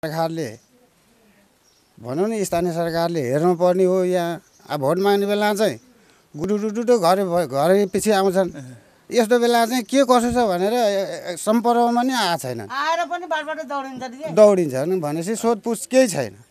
सरकारले भनौँ नि स्थानीय सरकारले हेर्नुपर्ने हो। यहाँ अब भोट माग्ने बेला चाहिँ गुडुडुडुडु घर पछि आउँछन्। यस्तो बेला चाहिँ के कसो छ भनेर सम्पर्कमा नि आएको छैन। आएर पनि बाटबाट दौडिन्छ दौडिन्छ भनेपछि सोधपुछ केही छैन।